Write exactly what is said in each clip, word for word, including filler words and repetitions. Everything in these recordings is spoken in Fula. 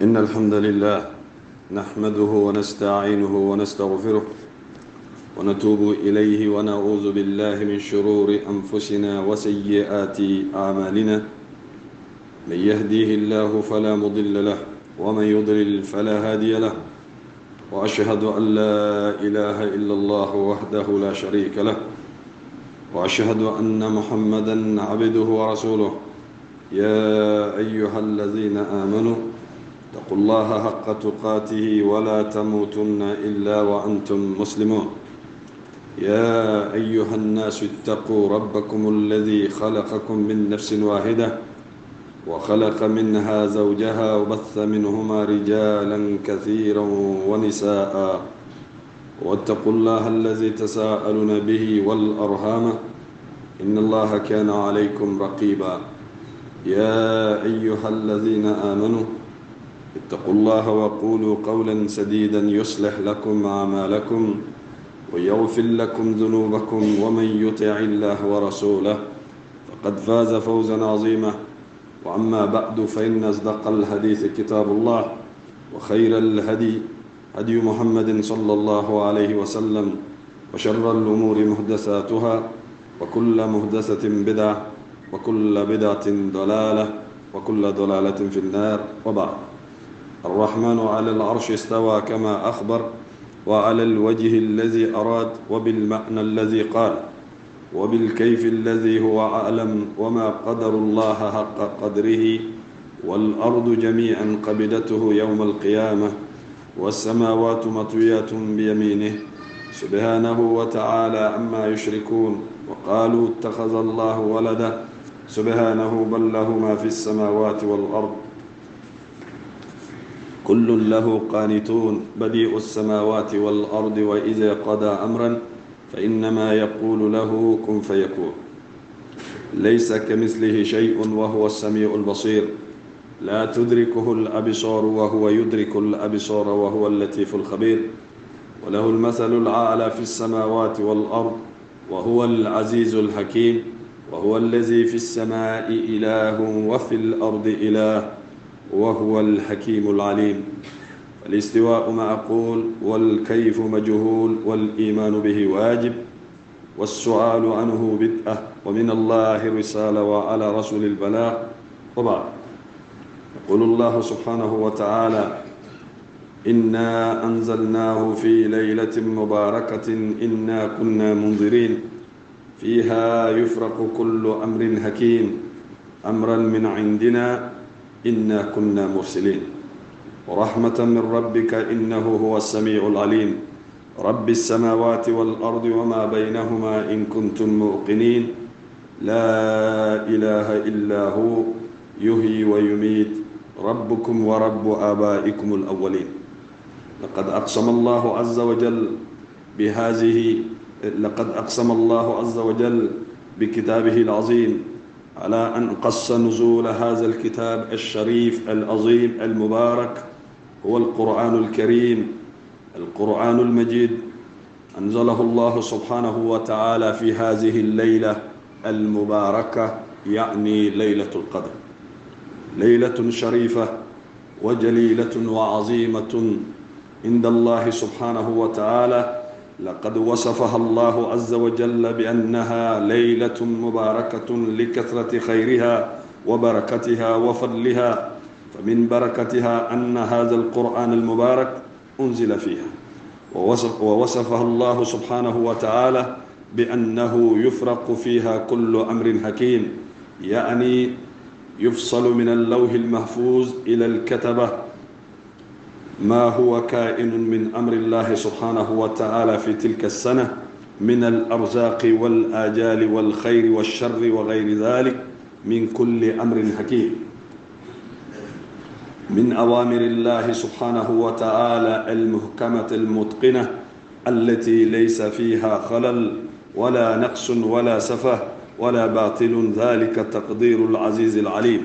إن الحمد لله نحمده ونستعينه ونستغفره ونتوب إليه ونعوذ بالله من شرور أنفسنا وسيئات أعمالنا. من يهديه الله فلا مضل له ومن يضلل فلا هادي له، وأشهد أن لا إله إلا الله وحده لا شريك له، وأشهد أن محمدا عبده ورسوله. يا أيها الذين آمنوا اتقوا الله حق تقاته ولا تموتن إلا وأنتم مسلمون. يا أيها الناس اتقوا ربكم الذي خلقكم من نفس واحدة وخلق منها زوجها وبث منهما رجالا كثيرا ونساء، واتقوا الله الذي تساءلون به والأرحام إن الله كان عليكم رقيبا. يا أيها الذين آمنوا اتقوا الله وقولوا قولا سديدا يصلح لكم أعمالكم ويغفر لكم ذنوبكم، ومن يطع الله ورسوله فقد فاز فوزا عظيما. وأما بعد، فإن أصدق الحديث كتاب الله، وخير الهدي هدي محمد صلى الله عليه وسلم، وشر الأمور محدثاتها، وكل محدثة بدعة، وكل بدعة ضلالة، وكل ضلالة في النار. وبعد، الرحمن على العرش استوى كما أخبر، وعلى الوجه الذي أراد، وبالمعنى الذي قال، وبالكيف الذي هو أعلم، وما قدر الله حق قدره. والأرض جميعا قبضته يوم القيامة، والسماوات مطويات بيمينه سبحانه وتعالى عما يشركون. وقالوا اتخذ الله ولدا، سبحانه بل له ما في السماوات والأرض كل له قانتون. بديع السماوات والأرض، وإذا قضى أمرا فإنما يقول له كن فيكون. ليس كمثله شيء وهو السميع البصير. لا تدركه الأبصار وهو يدرك الأبصار وهو اللطيف الخبير. وله المثل الأعلى في السماوات والأرض، وهو العزيز الحكيم. وهو الذي في السماء إله وفي الأرض إله، وهو الحكيم العليم. الاستواء معقول، والكيف مجهول، والإيمان به واجب، والسؤال عنه بدعة، ومن الله رسالة وعلى رسول البلاغ. وبعد، يقول الله سبحانه وتعالى: إنا أنزلناه في ليلة مباركة إنا كنا منذرين فيها يفرق كل أمر حكيم أمرا من عندنا إنا كنا مرسلين، ورحمة من ربك إنه هو السميع العليم. رب السماوات والأرض وما بينهما إن كنتم موقنين. لا إله إلا هو يحيي ويميت، ربكم ورب آبائكم الأولين. لقد أقسم الله عز وجل بهذه لقد أقسم الله عز وجل بكتابه العظيم على أن قص نزول هذا الكتاب الشريف العظيم المبارك هو القرآن الكريم، القرآن المجيد. أنزله الله سبحانه وتعالى في هذه الليلة المباركة، يعني ليلة القدر، ليلة شريفة وجليلة وعظيمة عند الله سبحانه وتعالى. لقد وصفها الله عز وجل بأنها ليلة مباركة لكثرة خيرها وبركتها وفضلها. فمن بركتها أن هذا القرآن المبارك أنزل فيها، ووصف ووصفها الله سبحانه وتعالى بأنه يفرق فيها كل أمر حكيم، يعني يفصل من اللوح المحفوظ إلى الكتبة ما هو كائن من أمر الله سبحانه وتعالى في تلك السنة من الأرزاق والآجال والخير والشر وغير ذلك من كل أمر حكيم، من أوامر الله سبحانه وتعالى المحكمة المتقنة التي ليس فيها خلل ولا نقص ولا سفه ولا باطل، ذلك تقدير العزيز العليم.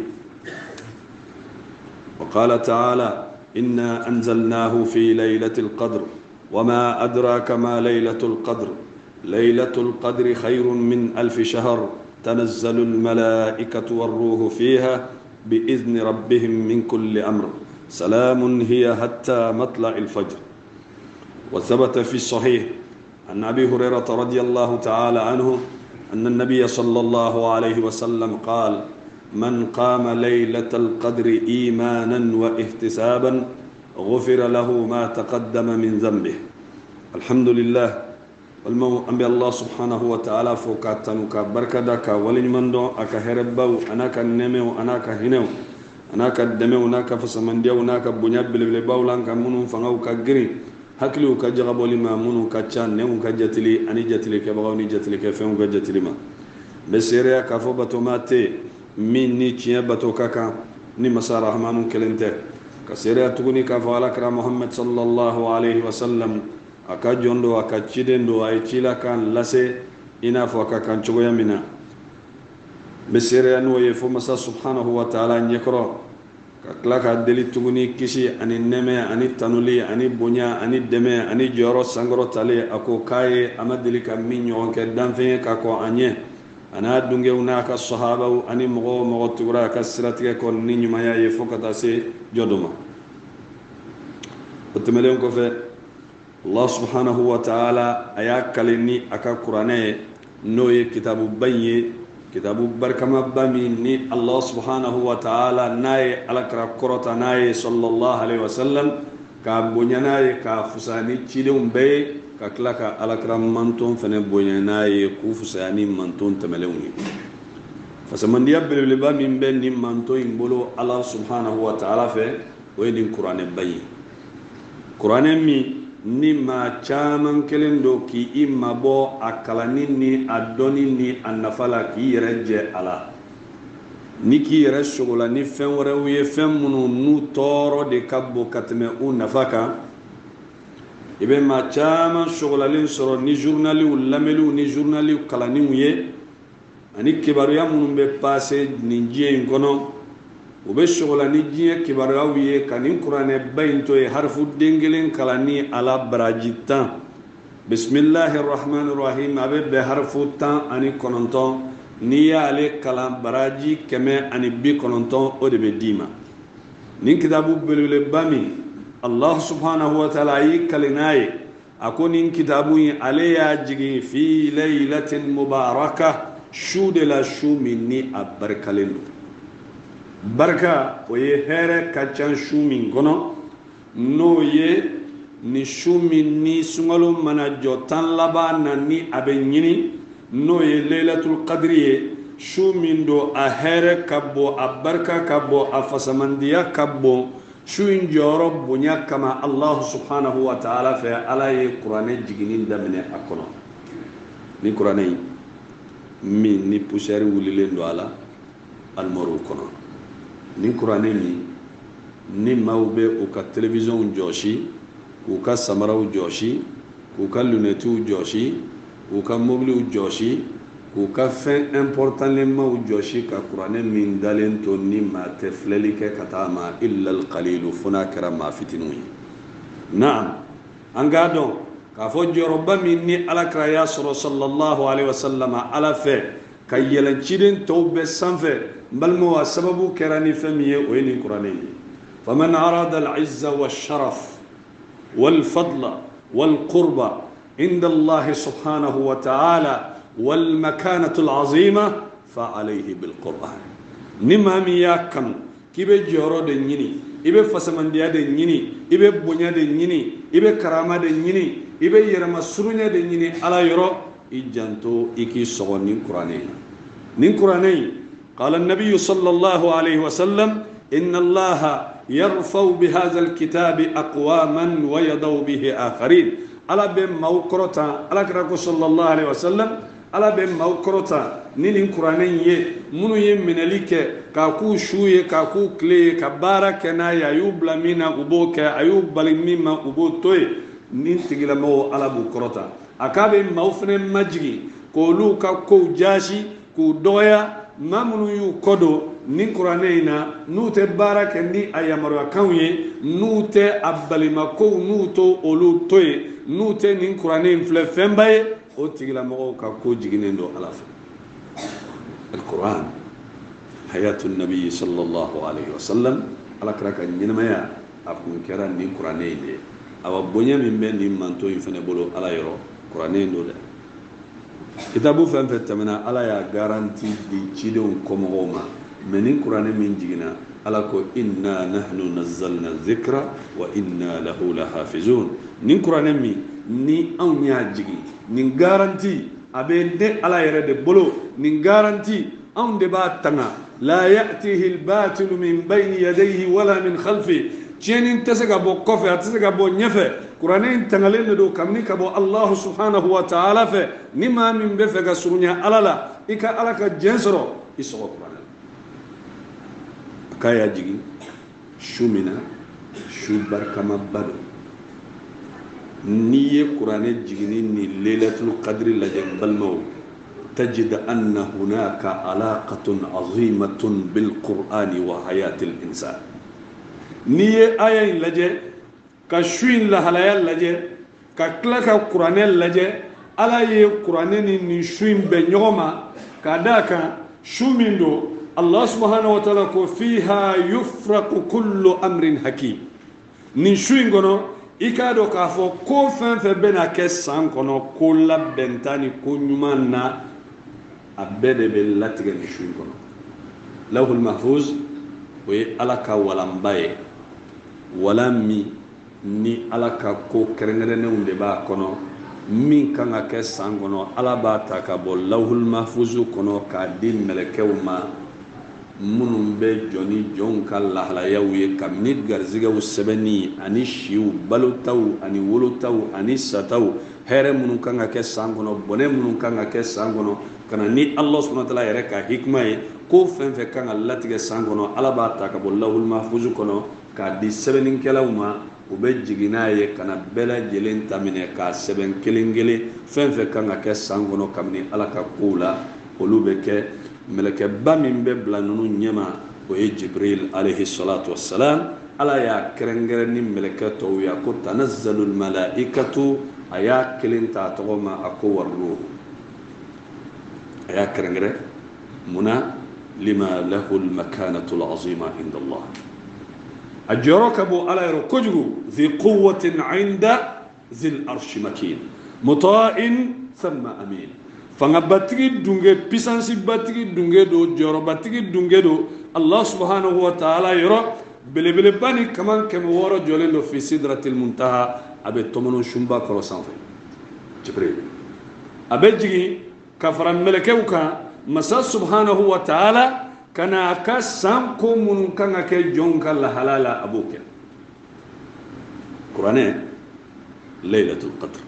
وقال تعالى: إنا أنزلناه في ليلة القدر وما أدراك ما ليلة القدر ليلة القدر خير من ألف شهر تنزل الملائكة والروح فيها بإذن ربهم من كل أمر سلام هي حتى مطلع الفجر. وثبت في الصحيح عن أبي هريرة رضي الله تعالى عنه أن النبي صلى الله عليه وسلم قال: من قام ليلة القدر إيمانا واحتسابا غفر له ما تقدم من ذنبه. الحمد لله والمو أنبي الله سبحانه وتعالى فوكاتنك بركدك ولنمندو أكا هربو أناك النمو أناك هنو أناك الدمو أناك فسمنديو أناك بنياب بالباو لانك منو فنو كجري hakili ka jagaboli ma munu ka ca newu ka jatili ani jatili ke bagaw ni jatili ke fenw ka jatili ma be sereya ka fo bato mate min ni tiya bato kaka ni masa rahmanu kelente ka sereya tuguni ka fo alakra muhammad sallallahu alaihi wasallam aka jondo aka cidendo ay cila kan lase ina fo aka kan cogoya mina be sereya no ye fo masa subhanahu wa ta'ala nyekro kala ka deli tuguni kisi ani neme ani tanuli ani bonya ani deme ani joro sangro tale ako kaye amadili ka min yon ke danfe ka ko anye ana dunge una ka sahaba ani mogo mogo tugura ka sirati ko ni nyuma ya ye fokata se jodoma otemelen ko fe Allah subhanahu wa ta'ala aya kalini aka qur'ane no ye kitabu bayye kitabu barkama bami ni Allah subhanahu wa ta'ala naye alakra korota naye sallallahu alaihi wasallam ka bonyanaye ka fusani chidum be ka klaka alakra manton fene bonyanaye ku fusani manton tamelewni fasamandi yabbe bami be ni manton imbolo Allah subhanahu wa ta'ala fe wedin qur'ane bayi qur'ane mi ni ma caman kelen do ki imma bo akalani ni adoni ni annafala ki yere ala ni ki yere shogola ni fen wore wiye fen munu nu toro de kabbo katme u nafaka ibe ma caman shogola lin soro ni journali u lamelu ni journali u kalani wiye ani kibaru ya munu be passé ni jiye ngono ube shogola ni jiye kibaru wiye kanin qur'ane bayinto e harfu dengelen kalani ala barajitan bismillahir rahmanir rahim abe be harfu tan ani kononton ni ya ale kalam baraji keme ani bi kononton o de be dima nin kitabu belule bami Allah subhanahu wa ta'ala yi kalinaye akoni kitabu yi ale ya jigi fi laylatin mubarakah shude la shumi ni abarkalelu barka o ye here kacan shumin kono no ye ni shumin ni sungalo mana jo tan laba na ni abe nyini no ye laylatul qadri ye shumin do a here kabbo a barka kabbo a fasamandiya kabbo shuin joro bunya kama Allah subhanahu wa ta'ala fe ala ye qur'ane jiginin damene akono ni qur'ane mi ni poussière wulile ndo ala almoru kono ni qur'ane ni ni mawbe o ka télévision joshi o ka samaraw joshi o ka lunetu joshi o ka mobile joshi o ka fin important le maw joshi ka qur'ane min dalen to ni ma tefleli ke katama illa al qalil funa karama fitinu na'am angado ka fo joroba min ni ala kraya sallallahu alaihi wasallam ala fe kayyalan cidin tawbe sanfe balmo wa sababu kerani famiye o ni qur'ani faman arada al-izza wash-sharaf wal-fadla wal-qurba inda Allah subhanahu wa ta'ala wal-makanatu al-azima fa alayhi bil-qur'an nimami yakam kibe joro de nyini ibe fasamandiya de nyini ibe bonya de nyini ibe karama de nyini ibe yerama surunya de nyini ala yoro ijanto iki sogoni qur'ani nin qur'ani قال النبي صلى الله عليه وسلم إن الله يرفع بهذا الكتاب أقواما ويضع به آخرين على بين موكرتا على كراكو صلى الله عليه وسلم على بين موكرتا نين قرانيه منو يمن لك كاكو شويه كاكو كلي كبارا كنا يوب لمينا أبوك أيوب بالميما أبو توي نين تجلا مو على بكرتا أكابين موفن مجري كولو كاكو جاشي كودويا mamunu yu kodo ni qur'ane ina nute baraka ni ayamaru kanwe nute abalima ko nuto olu toy nute ni qur'ane fle fembaye o tigila mo ka ko jiginendo alafa القرآن حياة النبي صلى الله عليه وسلم ala kira ka ɲɛnamaya a kun kɛra nin kuranɛ in de ye awa bonya min bɛ nin manto in fana bolo ala yɔrɔ kuranɛ in do dɛ kitabu fɛn fɛn tɛmɛna ala y'a garanti di cidenw kɔmɔgɔw ma mɛ nin kuranɛ min jiginna ala ko inna nahnu nazzalna dhikra wa inna lahu lahafizun nin kuranɛ min ni anw y'a jigin nin garanti a bɛ ne ala yɛrɛ de bolo nin garanti anw de b'a tanga la ya'tihi al-batilu min bayni yadayhi wala min khalfi tiɲɛni tɛ se ka bɔ kɔfɛ a tɛ se ka bɔ ɲɛfɛ kuranɛ in tangalen de don kabini ka bɔ Allahu subhanahu wa ta'ala fɛ ni maa min bɛ fɛ ka surunya ala la i ka ala ka jɛn sɔrɔ i sɔgɔ kuranɛ a k'a y'a jigin su min na su barikamaba don n'i ye kuranɛ jigini ni lailatul qadri lajɛ n balimaw تجد أن هناك علاقة عظيمة بالقرآن وحياة الإنسان نية آية لجة كشوين لهلايا لجة ككلك القرآن لجة على القرآن نشوين بنيوما كذاك شو من دو الله سبحانه وتعالى فيها يفرق كل أمر حكيم نشوين كنو ikado ka fo ko fen fe bena ke san kono ko la bentani ko nyumana abede be latige ni shuin kono lawhul mahfuz we alaka walambaye walami ni alaka ko kerengere ne unde ba kono min kanga ke san kono alaba ta ka bo lawhul mahfuz kono ka din melekewma munum be joni jonka lahlaya wiye kamnit garziga usebeni ani shiu balutaw ani wolutaw ani sataw here munun kanga ke sangono bone munun kanga ke sangono kana ni Allah subhanahu wa ta'ala yere ka hikma ye ko fen fe kanga latige sangono alaba ta ka bollahul mahfuz kono ka di sebenin kelawma ube jigina ye kana bela jelen tamine ka seben kelengele fen fe kanga ke sangono kamni alaka kula olube ke meleke ba min be bla nunu nyema o ye jibril alayhi salatu wassalam ala ya kerengere ni meleke to ya ko tanazzalul malaikatu aya kelinta to ma ako warru aya kerengere muna lima lahu al makanatu al azima inda allah ajrakabu ala yarkuju ذي قوة عند ذي الأرش مكين مطاع ثم أمين fanga batigi dunge puissance batigi dunge do joro batigi dunge do Allah subhanahu wa ta'ala yoro belebele bani kaman kem woro jolendo fi sidratil muntaha abe tomono shumba koro sanfe jibril abe jigi kafara meleke uka masa subhanahu wa ta'ala kana ka sanko mun kanga ke jonka la halala abuke qur'ane laylatul qadr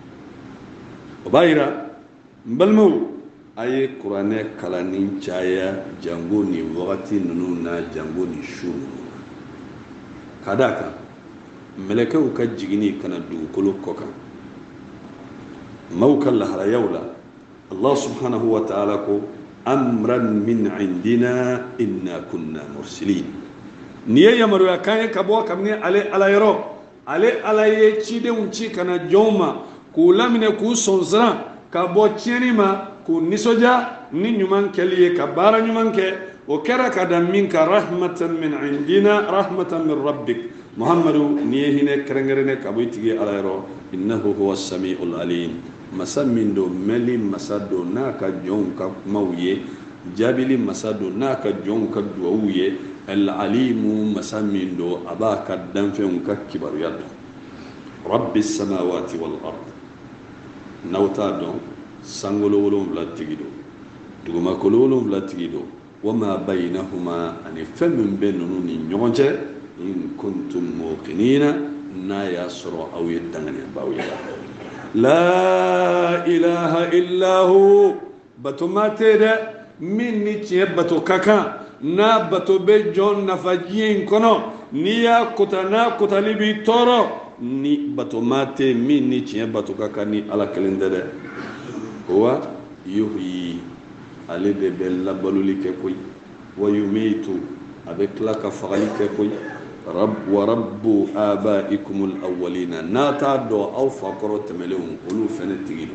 obayra mbalmo aye qur'ane kalanin chaya jango ni wakati nunu na jango ni shu kadaka meleke uka jigini kana dugukolo koka mawka lahara yawla Allah subhanahu wa ta'ala ko amran min indina inna kunna mursilin niye yamaru ya kanye kabo kamne ale alayro ale alaye chide unchi kana joma ku lamine ku sonzran ka bo tienima ku nisoja ni nyuman keliye ka bara nyuman ke o kera ka da minka rahmatan min indina rahmatan min rabbik muhammadu niye hine kerengerene ka boytige alayro innahu huwas samiul alim masamindo meli masado naka jonka mawye jabili masado naka jonka duwuye al alimu masamindo abaka danfe unka kibaru yaddo rabbis samawati wal ard nawta don sangolo wolon vlatigido duguma kololon vlatigido wama bainahuma ani famin benunu ni nyonje in kuntum muqinina na yasra aw yadangani bawiya la ilaha illa hu batumatede minni tie bato kaka na bato be jon nafajien kono niya kutana kutalibi toro ni bato mate minni tie bato kaka ni ala kalendere huwa yuhyi alide bella baluli ke koy wa yumitu avec la ka fagali ke koy rabb wa rabbu abaikum alawwalina nata do aw faqoro temelum ulu fenetigido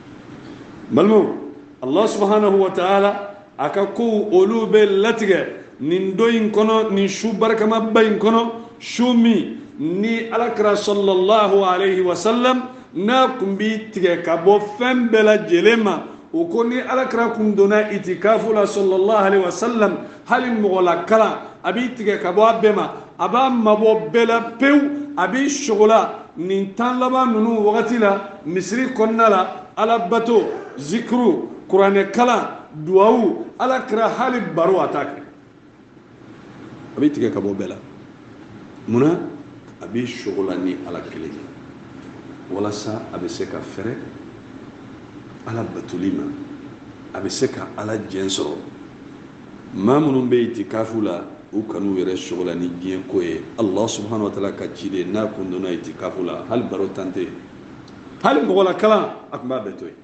malmu Allah subhanahu wa ta'ala akaku ulu be latige nin doyin kono nin shu barkama bayin kono shumi ni alakra sallallahu alayhi wa sallam na kumbi tige kabo fembela jelema ukoni alakra kundona itikafu la sallallahu alayhi wa sallam hali mogola kala abi tige kabo abema aba mabo bela pew abi shugula nin tan laba nunu wakati la misri konna la alabato zikru qur'ane kala duawu alakra hali baro atake abi tige kabo bela muna abi shugula ni alakile wala sa abi seka fere alabatulima abi seka ala jensoro mamunun be itikafu la u kanu yɛrɛ shugula ni diɲɛ ko ye Allah subhanahu wa ta'ala ka ciden n'a kun donna itikafu la hali baro tante hali mɔgɔ la kalan a tun b'a bɛɛ to yen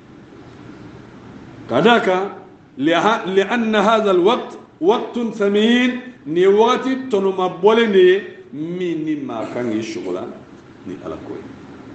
ka d'a kan li'anna hadha alwaqt waqtun thamin ni wagati tɔnɔma bɔlen de ye min ni maa kan k'i shugula ni ala ko ye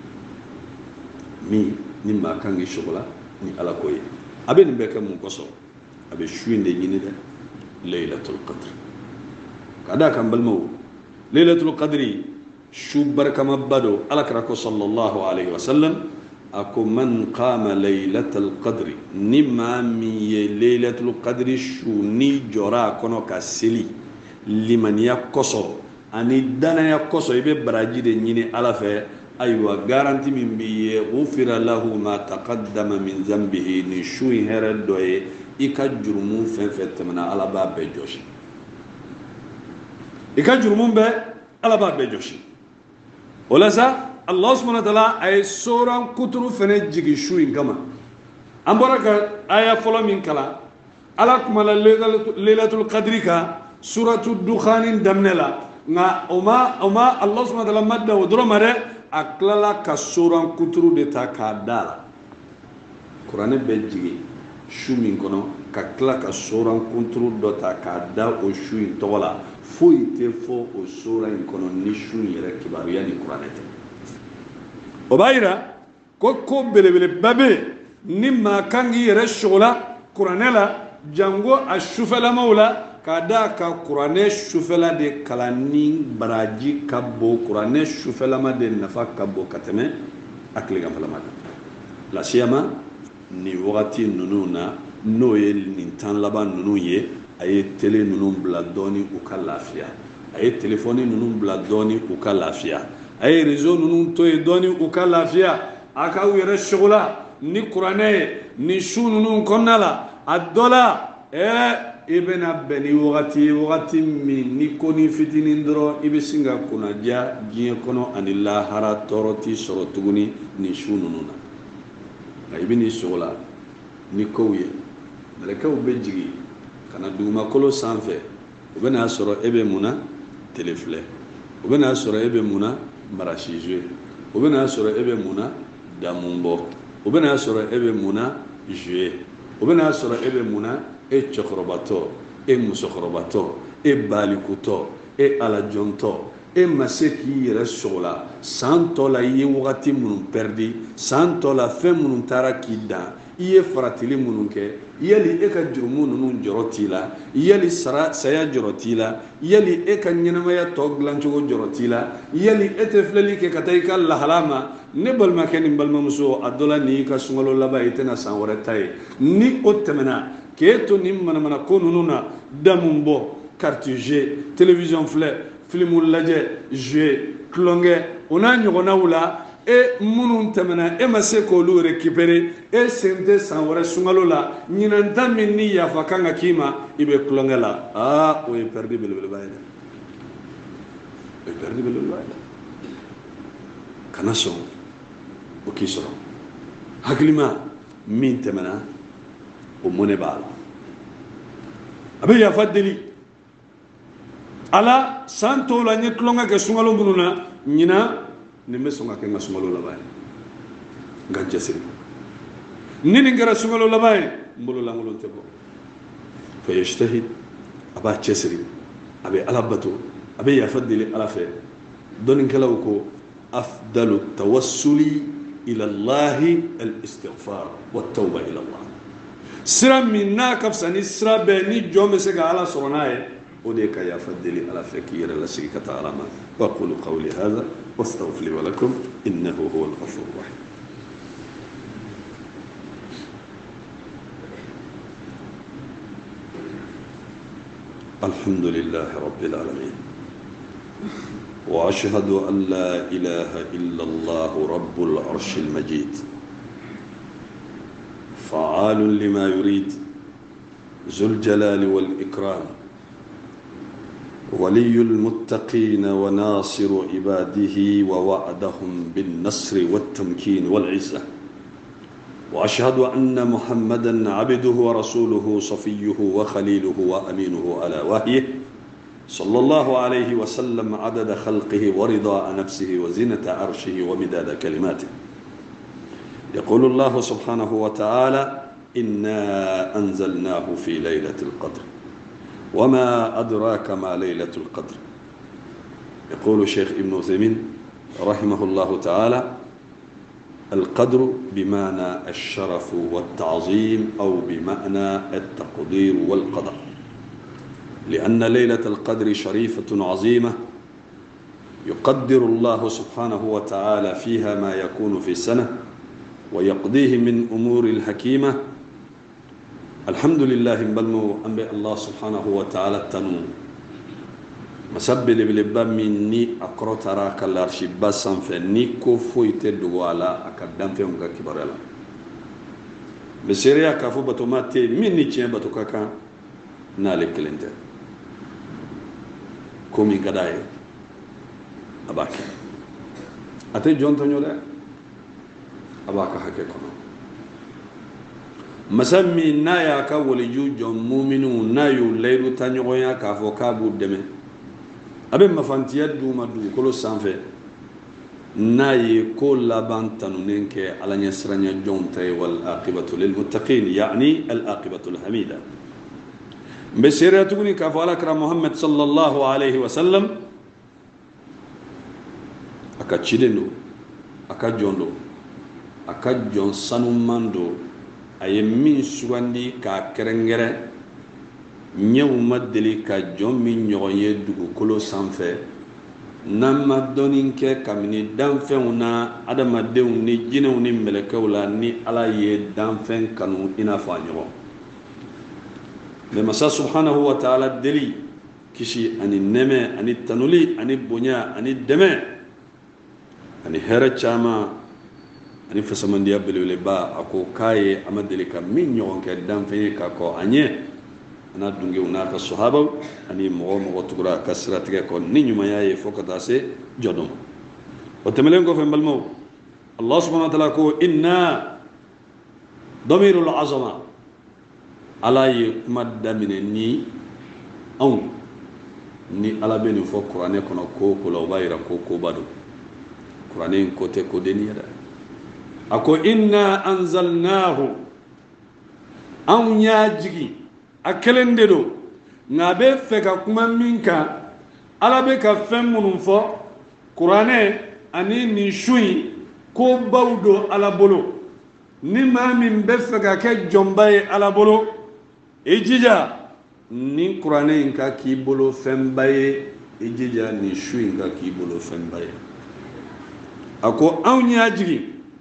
min ni maa kan k'i shugula ni ala ko ye a bɛ nin bɛɛ kɛ mun kosɔn a bɛ su in de ɲini dɛ laylatul qadr kada kan balmo laylatul qadri shu barkama bado alakra ko sallallahu alayhi wa sallam ako man qama laylatul qadri nimma mi laylatul qadri shu ni jora kono ka seli liman yakoso ani dana yakoso ibe baraji de nyini ala fe aywa garanti min biye ghufira lahu ma taqaddama min dhanbihi ni shu hera doye ika jurumun fen fe tamana ala ba be joshi ika jurumun be ala ba be joshi wala sa Allah subhanahu wa ta'ala ay soran kuturu fene jigi shu in kama an baraka aya folo min kala ala kuma la lailatul qadri ka suratul dukhan damnela nga oma oma Allah subhanahu wa ta'ala madda wodro mare aklala ka soran kuturu de ta ka dala qur'ane be jigi shu min kono ka kla ka soran kuturu do ta ka da o shu in tola foyi te fo o sura in kono ni shu yere kibaru yani qur'ane te o bayira ko ko belebele babe ni ma kangi yere shugula qur'ane la jango ashufala maula kada ka qur'ane shufala de kalani baraji kabbo qur'ane shufala ma de nafa kabbo kateme akliga falama la siyama ni wagati nununa no ye nin tan laban nunu ye aye télé nunu bla doni u ka lafiya aye téléphone nunu bla doni u ka lafiya aye réseau nunu to ye doni u ka lafiya aka were shugula ni qur'ane ni shu nunu konnala adola e ibena beni wagati wagati min ni koni fitinin doro ibe singa kuna ja jiye kono anilla hara toroti soro tuguni ni shu nunu na ibini shugula ni kowye malakaw be jigi kana duguma kolo sanfɛ u bɛna sɔrɔ e bɛ mun na télé filɛ u bɛna sɔrɔ e bɛ mun na marasi jouer u bɛna sɔrɔ e bɛ mun na damun bɔ u bɛna sɔrɔ e bɛ mun na jouer u bɛna sɔrɔ e bɛ mun na e cɛkɔrɔbatɔ e musokɔrɔbatɔ e baalikutɔ e alajɔntɔ e ma se k'i yɛrɛ sɔgɔ la san tɔ la i ye wagati minnu pɛridi san tɔ la fɛn minnu taara k'i dan i ye faratili minnu kɛ yali e ka jurumu ninnu jɔrɔ t'i la yali sara saya jɔrɔ t'i la yali e ka ɲɛnamaya tɔ dilancogo jɔrɔ t'i la yali e tɛ filɛli kɛ ka taa i ka lahala ma ne balimakɛ ni balimamuso a dɔ la n'i ka sunkalo laban i tɛna san wɛrɛ ta ye ni o tɛmɛna k'e to nin manamana ko ninnu na damun bɔ carte jeu télévision filɛ filimu lajɛ jouer tulonkɛ o n'a ɲɔgɔnnaw la e minnu tɛmɛna e ma se k'olu récupérer e sen tɛ san wɛrɛ sunkalo la ɲinanta min ni yafa kan ka k'i ma i bɛ tulonkɛ la aa o ye perdi belebeleba ye dɛ o ye perdi belebeleba ye dɛ kana sɔn o k'i sɔrɔ hakilima min tɛmɛna o mɔnɛ b'a la a bɛ yafa deli ala san tɔw la n ye tulonkɛ kɛ sunkalo minnu na ɲina nin bɛ sɔn ka kɛ n ka sunkalo laban ye n ka cɛsiri ni nin kɛra sunkalo laban ye n bolo lankolon tɛ bɔ fa yajtahid a b'a cɛsiri a bɛ ala bato a bɛ yafa deli ala fɛ dɔnnikɛlaw ko afdalu tawassuli ila allahi al istighfar wa tawba ila allah sira min n'a ka fisa ni sira bɛɛ ni jɔn bɛ se ka ala sɔrɔ n'a ye وديك يا فدلي على فكير لسيك تعالى. وأقول قولي هذا واستغفر لي ولكم إنه هو الغفور الرحيم. الحمد لله رب العالمين، وأشهد أن لا إله إلا الله رب العرش المجيد، فعال لما يريد، ذو الجلال والإكرام، ولي المتقين وناصر عباده ووعدهم بالنصر والتمكين والعزة. وأشهد أن محمدا عبده ورسوله صفيه وخليله وأمينه على وحيه، صلى الله عليه وسلم عدد خلقه ورضاء نفسه وزنة عرشه ومداد كلماته. يقول الله سبحانه وتعالى: إنا أنزلناه في ليلة القدر وما أدراك ما ليلة القدر. يقول الشيخ ابن عثيمين رحمه الله تعالى: القدر بمعنى الشرف والتعظيم أو بمعنى التقدير والقدر، لأن ليلة القدر شريفة عظيمة يقدر الله سبحانه وتعالى فيها ما يكون في السنة ويقضيه من أمور الحكيمة. الحمد لله بلمو أنبي الله سبحانه وتعالى تنو مسبل بلبا مني أقرأ تراك الأرشي بسام فني كفو يتدقوا على أكدام فيهم كبارلا بسيريا كفو بتوماتي مني تيان بتوكاكا نالك كلنتر كومي كداي أباكي أتي جون تنيولا أباكا حكيكونا مسمي نايا كولي جو جون مؤمنو نايو ليلو تنيويا كافو كابو دمي أبي مفانتيات دوما دو كلو سانفي ناي كل بانتنونين كي على نسرانيا جونتي والعاقبة للمتقين، يعني العاقبة الحميدة. بسيرة تقولي كفالك محمد صلى الله عليه وسلم أكا تشيدنو أكا جوندو أكا جون سانوماندو أي من سواندي كا كرنجرة نيو مدلي كا جون من يغني دوغو كلو سانفي نما دونين كي كامني دانفنونا أدام ديوني جينوني ملكولا ني على يدانفن كانو إنا فانيرو لما سبحانه وتعالى دلي كشي أني النمى أني التنولي أني البنيا أني الدمى أني هرة شاما أني فسمن ديابلي ولبا أكو كاي أمد دلي كمين يوم كدام فيني كاكو أني أنا دونجي وناك الصحابة أني مغو مغو تقرأ كسرة كاكو نينيو ما ياي فوق تاسي جدوم وتملين كو فين بالمو الله سبحانه وتعالى كو إنا ضمير العظمة ala ye kuma daminɛ ni anw ni ala bɛ nin fɔ kuranɛ kɔnɔ ko ko la o b'a yira ko koba don kuranɛ in ko tɛ ko denni ye dɛ a ko inna anzalnahu anw y'a jigi a kelen de don nka a bɛ fɛ ka kuma min kan ala bɛ ka fɛn minnu fɔ kuranɛ ani nin su in ko baw don ala bolo ni maa min bɛ fɛ ka kɛ jɔnba ye ala bolo ijija ni kuranɛ in ka k'i bolo fɛnba ye ijija ni su in ka k'i bolo fɛnba ye a ko anw y'a jigi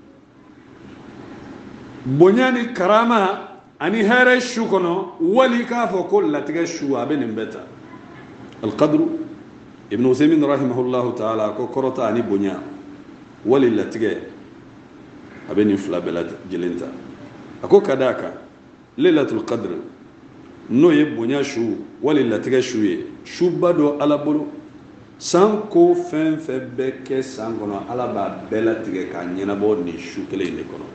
bonya ni karama ani hɛrɛ su kɔnɔ wali k'a fɔ ko latigɛ su a bɛ nin bɛɛ ta alqadru ibn Uthaymin rahimahullahu ta'ala ko kɔrɔta ani bonya wali latigɛ a bɛ nin fila bɛɛ lajɛlen ta a ko ka d'a kan lailatul qadr n'o ye bonya su wali latigɛ su ye suba dɔ ala bolo san ko fɛn fɛn bɛ kɛ san kɔnɔ ala b'a bɛɛ latigɛ k'a ɲɛnabɔ nin su kelen in de kɔnɔ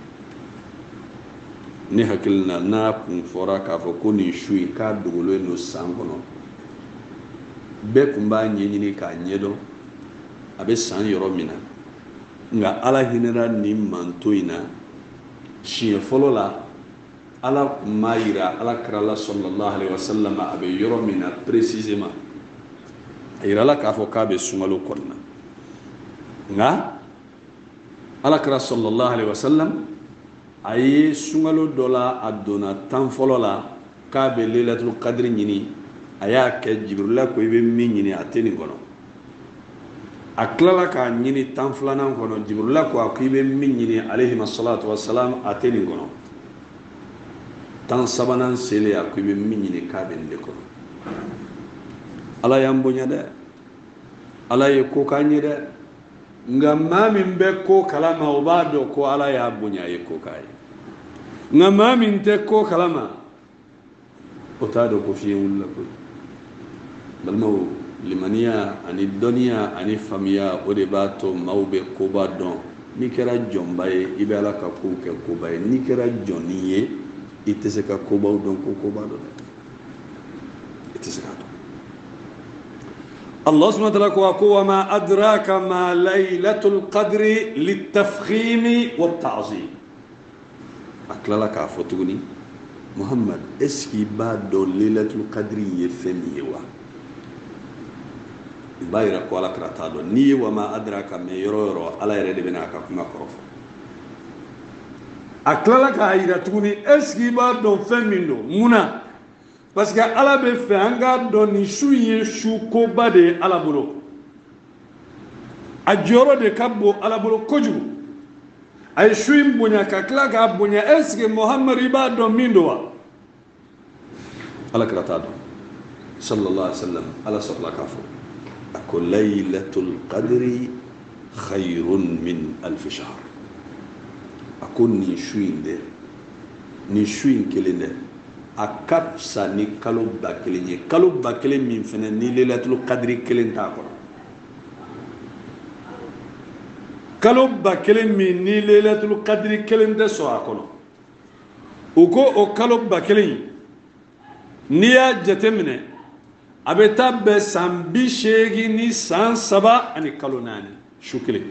ni hakili na n'a kun fɔra k'a fɔ ko nin su in k'a dogolen don san kɔnɔ bɛɛ kun b'a ɲɛɲini k'a ɲɛdɔn a bɛ san yɔrɔ min na nka ala hinɛra nin manto in na siɲɛ fɔlɔ la ala kun m'a yira ala kirala sallallahu alaihi wasallam a bɛ yɔrɔ min na précisément a yirala k'a fɔ k'a bɛ sunkalo kɔnɔna nka ala kira sallallahu alaihi wasallam a ye sunkalo dɔ la a donna tan fɔlɔ la k'a bɛ lailatul qadri ɲini aya ke jibrila ko ibe min nyini ateni kono aklala ka nyini tanflana kono jibrila ko ko ibe min nyini alayhi salatu wassalam ateni kono tan sabanan sele ko ibe min nyini ka bende kono ala yambonya de ala ye ko kanye de ngama min be ko kalama obado ko ala ya bunya ye ko kai ngama min te ko kalama otado ko fi wulla ko balmo limaniya ani dunya ani famiya o de bato mawbe ko badon ni kera jombaye ibe ala ka ko ke ko baye ni kera joniye itese ka ko baw don ko ko badon itese ka الله سبحانه وتعالى وما أدراك ما ليلة القدر للتفخيم والتعظيم أكلا لك أفتوني محمد اسكي بعد ليلة القدر يفهمي وا بايرا كوالا كراتادو ني وما أدراك ما يرو يرو على يرد بناك كما كروف أكلا لك أيرتوني اسكي بعد فهمينو منا parce que ala be fe anga doni shuye shuko bade ala bolo a joro de kabbo ala bolo koju ay shuim bunya ka klaka bunya eske muhammad ibado mindowa ala kratado sallallahu alaihi wasallam ala sabla kafu akul laylatul qadri khayrun min alf shahr akun ni shuinde ni shuin kelende akap sa ni kalo bakelen ye kalo bakelen min fene ni lailatul qadri kelen ta ko kalo bakelen min ni lailatul qadri kelen de so akono uko o kalo bakelen ni ya jetemne abeta be sambi shegi ni san saba ani kalo nani shukle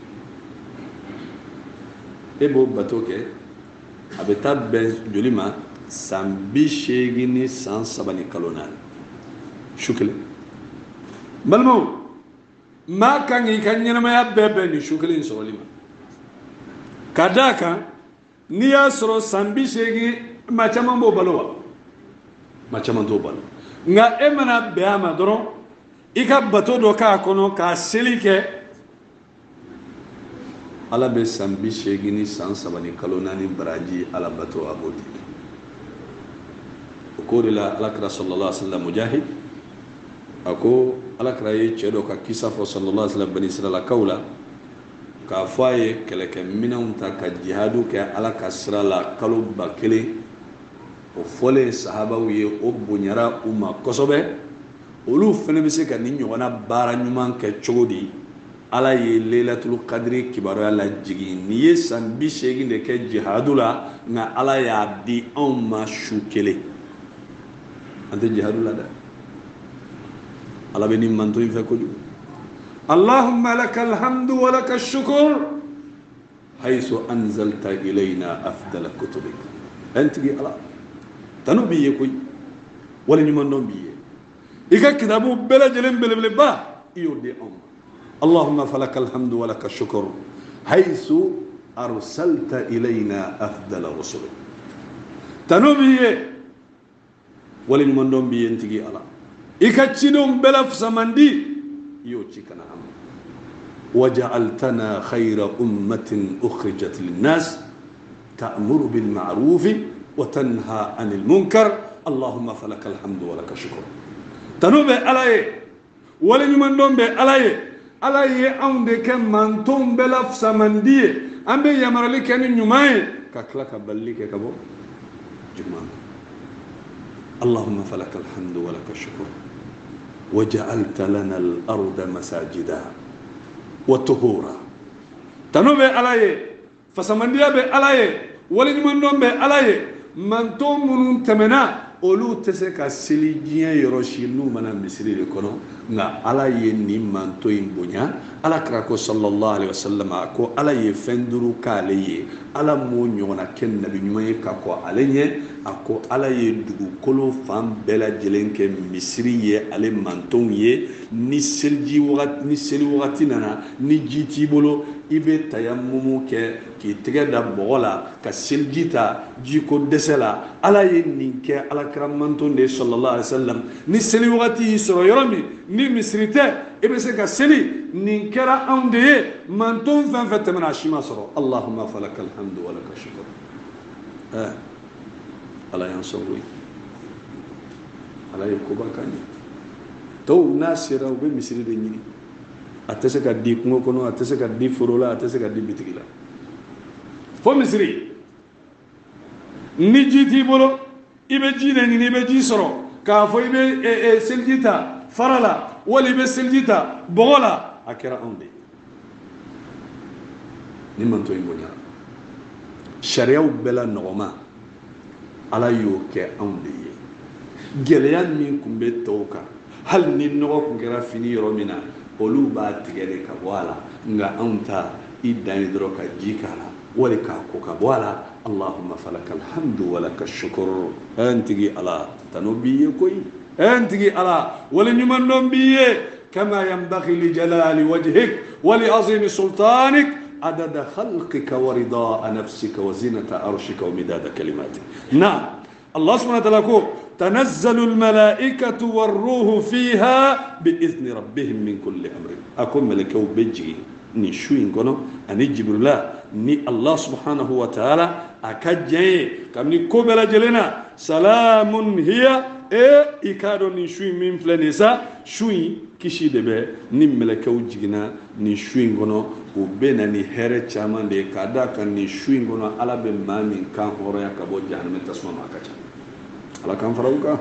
ebo batoke abeta be jolima sambi shegi ni san sabani kalonal shukle balmo ma kan yi kan yana ya bebe ni shukle so lima kadaka ni ya soro sambi shegi ma chama bo balowa ma chama to balo nga emana be ama doron ika bato do ka kono ka selike ala be sambi shegi ni san sabani kalonani baraji ala bato abodi ko la alakra sallallahu alaihi wasallam mujahid ako alakra ye chedo ka kisa fo sallallahu alaihi wasallam bani israila kaula ka faye keleke minanta ka jihadu ke alaka sirala kalu bakele o fole sahaba wiye o bunyara umma kosobe olu fene bise ka ni nyona bara nyuman ke chogodi ala ye lailatul qadri kibaro ala jigi ni ye san bi shegi de ke jihadu la na ala ya di umma shukele ante jihadu la da ala beni manto in fe ko ju allahumma lakal hamdu wa lakal shukr haythu anzalta ilayna afdal kutubik anti ala tanubi yekoy wala ñu man non biye ika kitabu bela jelen bele bele ba iyo de am allahumma falakal hamdu wa lakal shukr haythu arsalta ilayna afdal rusul tanubi wala ñu man doon bi yentigi ala ikacci dum belaf samandi yo ci kana am waja'altana khayra ummatin ukhrijat lin-nas ta'muru bil ma'ruf wa tanha 'anil munkar allahumma falakal hamdu wa lakal shukr tanube alaye wala ñu man doon be alaye alaye amde ken man tom belaf samandi ambe yamarali ken ñumaye ka klaka ballike kabo juma اللهم فلك الحمد ولك الشكر وجعلت لنا الأرض مساجدا وطهورا تنوبة علي فسمنديا علي ولن من دون علي من توم من تمنا أولو تسكا سليجيا يروشي نو منا مسيري لكونو nga ala ye ni manto in bonya ala krako sallallahu alaihi wasallam ko ala ye fenduru kale ye ala mo nyona ken nabi nyuye ka ko alenye ako ala ye dugu kolo fam bela jelenke misri ye ale manton ye ni selji wakati ni seli wakati nana ni jiti bolo ibe tayammumu ke ki tege da bogola ka seljita jiko desela ala ye ninke ala kramanton de sallallahu alaihi wasallam ni seli wakati soro yoromi ni misrite ibe se ka seli ninkera ande manton fan fatamana shima soro allahumma falakal hamdu wa lakal shukr eh ala yansawi ala yakuba kani to nasira ube misri de nyini atese ka di kungo kono atese ka di forola atese ka di bitigila fo misri ni jiti bolo ibe jine ni ibe ji soro ka fo ibe e, e seljita farala wala ibe seljita bogola akira onde ni manto imbonya sharia bela nogoma ala yo ke onde ye geleyan min kumbe toka hal ni nogo kungera fini yoromina olu ba tigere ka wala nga anta idani dro ka jikala wala ka ko ka wala allahumma falakal hamdu wa lakal shukr antigi ala tanubiye koy antigi ala wala nyuman nombiye كما ينبغي لجلال وجهك ولعظيم سلطانك عدد خلقك ورضاء نفسك وزنة عرشك ومداد كلماتك نعم الله سبحانه وتعالى يقول تنزل الملائكة والروح فيها بإذن ربهم من كل أمر أكون ملكه بجي ni shuin kono ani jibrila ni allah subhanahu wa ta'ala akajje kamni ko bela jelena salamun hiya e ikado ni shuin min flenisa shuin kishi debe ni melekaw jigina ni shuin kono o bena ni here chaman de kada kan ni shuin kono ala be mamin kan horoya kabo jahannam tasma makacha ala kan farauka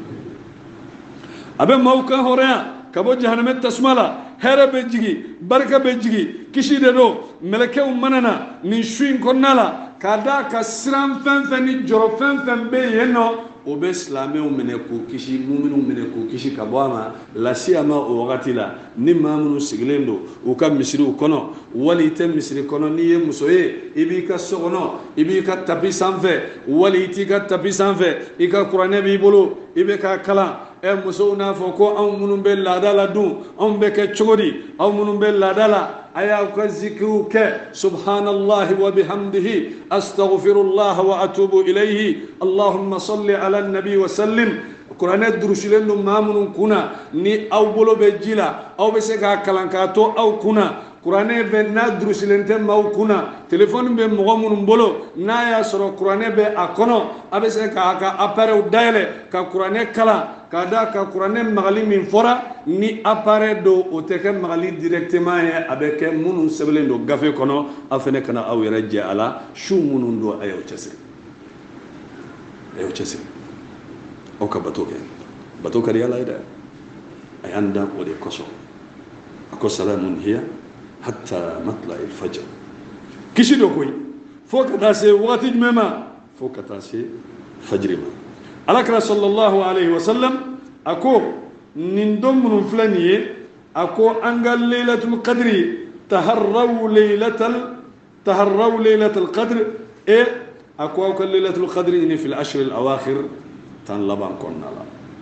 abe mauka horoya kabo jahannam tasmala hera bejigi barka bejigi kishi de do melekew manana ni shuin konnala kada ka siram fen fen ni joro fen fen be yeno o be islamew mene ko kishi mu'minu mene ko kishi kabama la siyama o wakati la ni mamunu siglendo o ka misri o kono wali te misri kono ni ye musoye ibi ka sokono ibi ka tapi sanfe wali ti ka tapi sanfe ika qur'ane bi bolo ibe ka kala e muso na fo ko aw munum be ladala dun on be ke chogodi aw munum be ladala aya ko zikru ke subhanallahi wa bihamdihi astaghfirullah wa atubu ilayhi allahumma salli ala nabi wa sallim qur'ane durusilen no mamunun kuna ni aw bolo be jila aw be se ka kalanka to aw kuna qur'ane be na durusilente maw kuna telephone be mo munun bolo na ya soro qur'ane be akono abe se ka ka appareil daile ka qur'ane kala kada ka qur'ane magali min fora ni appareil do o te ke magali directement e avec munun sebelen do gafe kono afene kana aw yara je ala shu munun do ayo chese ayo chese o ka batoke batoke yala ida ayanda o de koso ako salamun hiya hatta matla al-fajr kishi do koy foka tase wati mema foka tase fajrima alakra sallallahu alayhi wa sallam ako nindom mun flaniye ako angal laylatul qadri taharraw laylatal taharraw laylatul qadr e ako ko laylatul qadri ni fil ashr al awakhir tan laban konnala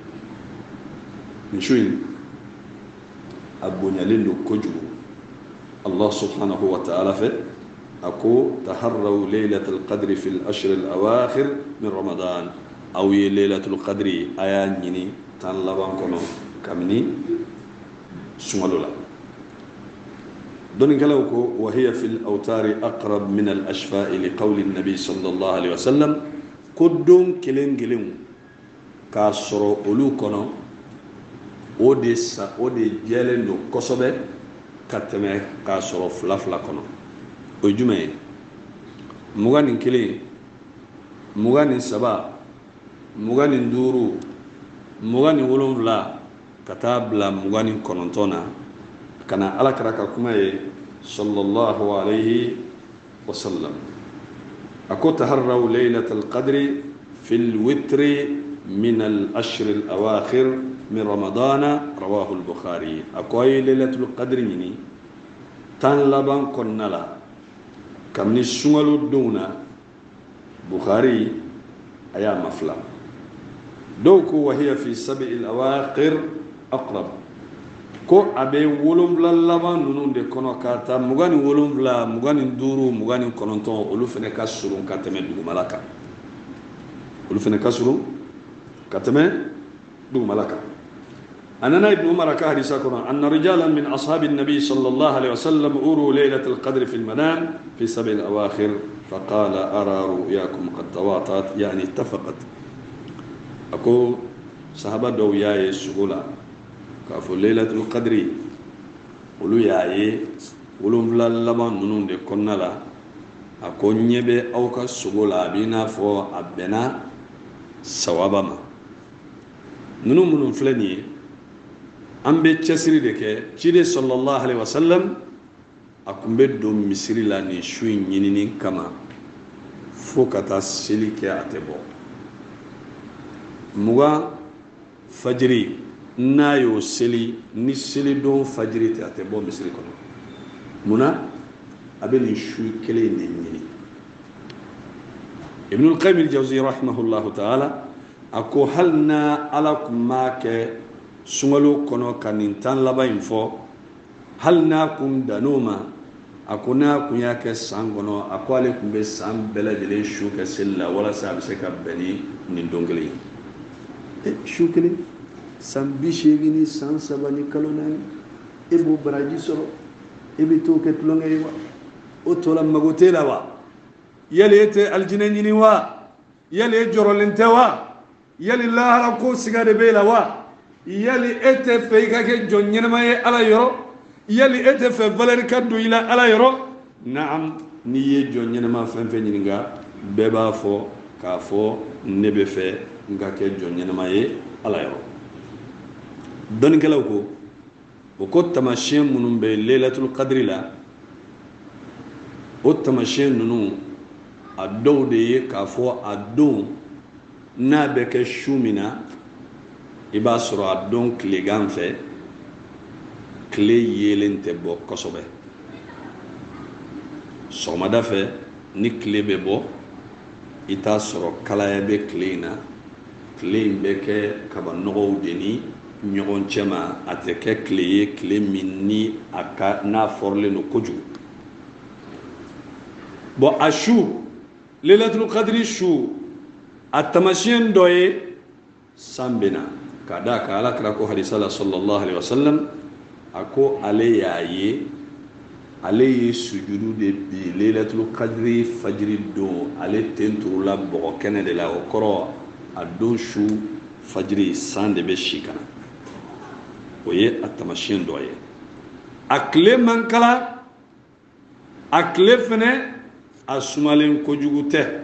nishuin abunyalindo kojugo الله سبحانه وتعالى في أكو تهروا ليلة القدر في الأشهر الأواخر من رمضان أو ليلة القدر أيان يني تان لبان كنو كمني سمالولا دون كلاوكو وهي في الأوتار أقرب من الأشفاء لقول النبي صلى الله عليه وسلم كدون كلين كلين كاسرو أولو كنو أودي سا أودي جيلين دو كسبه kateme ka soro fla fla kono o jume mugani kile mugani saba mugani nduru mugani wolonvla katabla mugani konontona kana ala karaka kuma ye sallallahu alayhi wa sallam ako taharraw laylatal qadri fil witri min al ashr al awakhir من رمضان رواه البخاري أكوي ليلة القدر ني تان لبان كنلا كم نسمل الدونا بخاري أيام مفلا دوكو وهي في سبع الأواخر أقرب ko abe wolonvla laban nunu de kono kata mugani wolonvla mugani duru mugani kononton olu fene ka surun ka teme dugu malaka olu fene ka surun ka teme dugu malaka anana ibn umar ka hadisa kono anna rijalan min ashabi an-nabi sallallahu alaihi wasallam uru laylat al-qadr fi al-manam fi sab' al-awakhir فقال أرى رؤياكم قد تواطأت يعني اتفقت أكو صحابة دو ياي سغولا كافو ليلة القدر ولو ياي ولو فلا لبان نونون دي كنا لا أكو نيبي أوكا سغولا بينا فو أبنا سوابا ما نونون منون فلاني أمبي تشسري ديكي تشيري صلى الله عليه وسلم أكو مبدو مصري لاني شوي نينين كما فو كتا سيليكي أتبو مغا فجري nayo seli ni seli don fajiri ta te bo misri kono muna abeni shu kele ni ni ibn al-qayyim al-jawzi rahimahullah ta'ala ako halna alakum ma ke sungalo kono kanin tan laba info halna kum danuma akuna kunya ke sangono akwale kumbe sam bela dele shu ke sella wala sa se ka beni ni dongeli e shu kele san bishegini san sabani kalonani ebo baraji soro ebe to ke tlonge wa o tola magotela wa yale ete aljinani wa yale jorolente wa yale lahara ko sigade bela wa yale ete fe kake jonyena maye ala yoro yale ete fe valer kaddu ila ala yoro naam niye jonyena ma fen fe nyinga beba fo ka fo nebe fe ngake jonyena maye ala yoro don kelaw ko o ko tamashin munun be lailatul qadri la o tamashin nunu a dow de ye ka fo a don na be ke shumina i b'a sɔrɔ a don tilegan fɛ tile yelen tɛ bɔ kosɛbɛ sɔgɔmada fɛ ni tile bɛ bɔ i t'a sɔrɔ kalaya bɛ tile in na tile in bɛ kɛ kaba nɔgɔw de ni ɲɔgɔn cɛ ma a tɛ kɛ tile ye tile min ni a ka n'a fɔrilen don kojugu bon a su lailatul qadri su a tamasiyɛn dɔ ye san bɛ na ka d'a kan alakira ko hadisa la sallallahu alaihi wasallam a ko ale y'a ye ale ye sujudu de bi lailatul qadri fajiri don ale tenturula bɔgɔ kɛnɛ de la o kɔrɔ a don su fajiri san de bɛ si kana o ye a tamasiyɛn dɔ ye a tile man kala a tile fɛnɛ a sumalen kojugu tɛ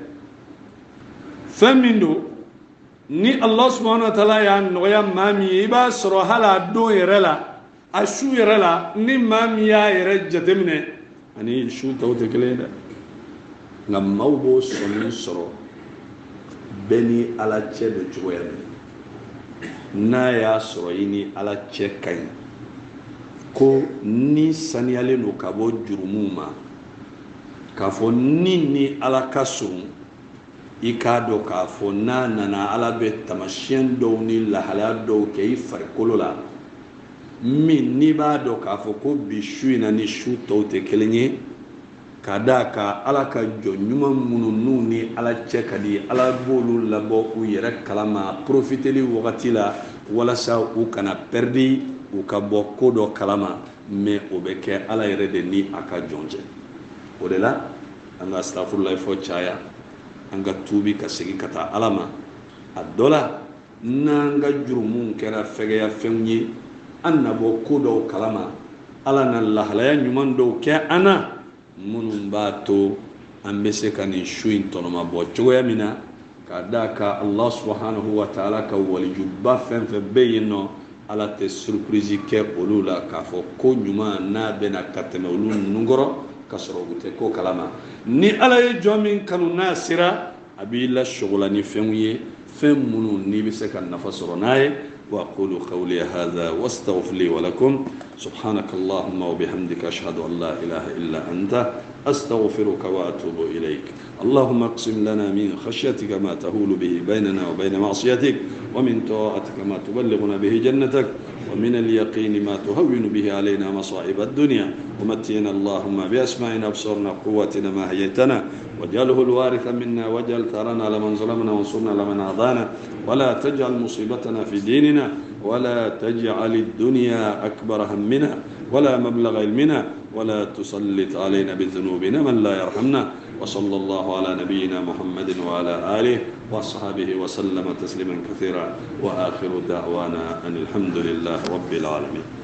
fɛn min don ni Allah subhanahu wa ta'ala y'a nɔgɔya maa min ye i b'a sɔrɔ hali a don yɛrɛ la a su yɛrɛ la ni maa min y'a yɛrɛ jateminɛ ani su tɔw tɛ kelen ye dɛ nka maaw b'o sɔnni sɔrɔ bɛɛ ni ala cɛ bɛ cogoya min n'a y'a sɔrɔ i ni ala cɛ ka ɲi ko ni saniyalen don ka bɔ jurumuw ma k'a fɔ ni ni ala ka surun i k'a dɔn k'a fɔ n'a nana ala bɛ tamasiyɛn dɔw ni lahalaya dɔw kɛ i farikolo la min n'i b'a dɔn k'a fɔ ko bi su in na ni su tɔw tɛ kelen ye ka d'a kan ala ka jɔ ɲuman minnu n'u ni ala cɛ ka di ala b'olu labɔ u yɛrɛ kalama profiteli wagati la walasa u kana pɛridi u ka bɔ ko dɔ kalama mais o bɛ kɛ ala yɛrɛ de ni a ka jɔn cɛ o de la an ka astafurulayi fɔ caya an ka tuubi ka segin ka taa ala ma a dɔ la n'an ka jurumu kɛra fɛgɛya fɛnw ye an na bɔ ko dɔw kalama ala na lahalaya ɲuman dɔw kɛ an na minnu b'a to an bɛ se ka nin su in tɔnɔma bɔ cogoya min na ka d'a kan Allah subhanahu wa ta'ala ka walijuba fɛn fɛn bɛ yen nɔ ala tɛ surprise kɛ olu la k'a fɔ ko ɲuman n'a bɛna ka tɛmɛ olu ninnu kɔrɔ ka sɔrɔ u tɛ ko kalama ni ala ye jɔn min kanu n'a sera a b'i la sogola ni fɛnw ye fɛn minnu n'i bɛ se ka nafa sɔrɔ n'a ye وأقول قولي هذا واستغفر لي ولكم. سبحانك اللهم وبحمدك أشهد أن لا إله إلا أنت أستغفرك وأتوب إليك. اللهم اقسم لنا من خشيتك ما تهول به بيننا وبين معصيتك، ومن طاعتك ما تبلغنا به جنتك، ومن اليقين ما تهون به علينا مصائب الدنيا. ومتينا اللهم بأسماعنا وأبصارنا وقوتنا ما هيتنا، واجعله الوارث منا، واجعل ثارنا لمن ظلمنا وانصرنا لمن عادانا، ولا تجعل مصيبتنا في ديننا، ولا تجعل الدنيا أكبر همنا ولا مبلغ علمنا، ولا تسلط علينا بذنوبنا من لا يرحمنا. وصلى الله على نبينا محمد وعلى آله وأصحابه وسلم تسليما كثيرا، وآخر دعوانا أن الحمد لله رب العالمين.